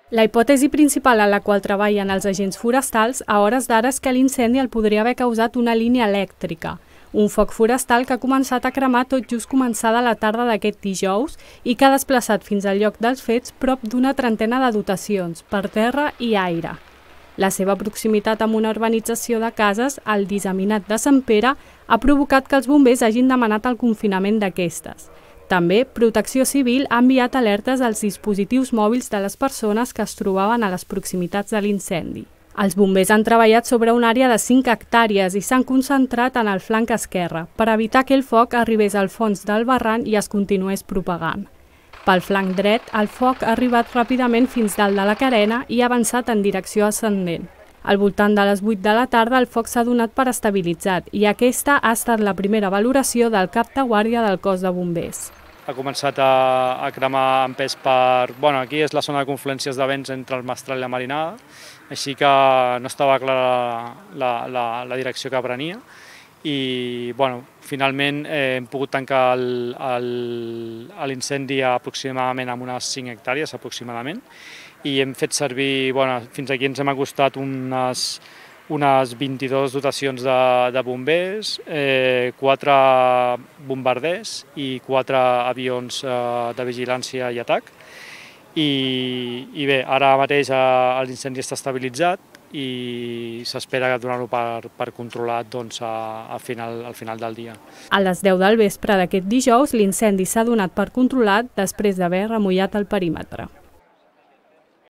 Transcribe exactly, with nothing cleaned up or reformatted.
La hipòtesi principal en la qual treballen els agents forestals a hores d'ara és que l'incendi el podria haver causat una línia elèctrica, un foc forestal que ha començat a cremar tot just començada la tarda d'aquest dijous i que ha desplaçat fins al lloc dels fets prop d'una trentena de dotacions, per terra i aire. La seva proximitat amb una urbanització de cases, el disseminat de Sant Pere, ha provocat que els bombers hagin demanat el confinament d'aquestes. També, Protecció Civil ha enviat alertes als dispositius mòbils de les persones que es trobaven a les proximitats de l'incendi. Els bombers han treballat sobre una àrea de cinc hectàrees i s'han concentrat en el flanc esquerre per evitar que el foc arribés al fons del barranc i es continués propagant. Pel flanc dret, el foc ha arribat ràpidament fins dalt de la carena i ha avançat en direcció ascendent. Al voltant de les vuit de la tarda el foc s'ha donat per estabilitzat i aquesta ha estat la primera valoració del cap de guàrdia del cos de bombers. Ha començat a, a cremar en pes per... Bueno, aquí és la zona de confluències de vents entre el Mestral i la Marinada, així que no estava clara la, la, la direcció que prenia i bueno, finalment eh, hem pogut tancar l'incendi aproximadament amb unes cinc hectàrees aproximadament i hem fet servir, bueno, fins aquí ens hem acostat unes, unes vint-i-dues dotacions de, de bombers, eh, quatre bombarders i quatre avions eh, de vigilància i atac. I, i bé, ara mateix eh, l'incendi està estabilitzat i s'espera donar-lo per, per controlat doncs, a, a final, al final del dia. A les deu del vespre d'aquest dijous, l'incendi s'ha donat per controlat després d'haver remullat el perímetre.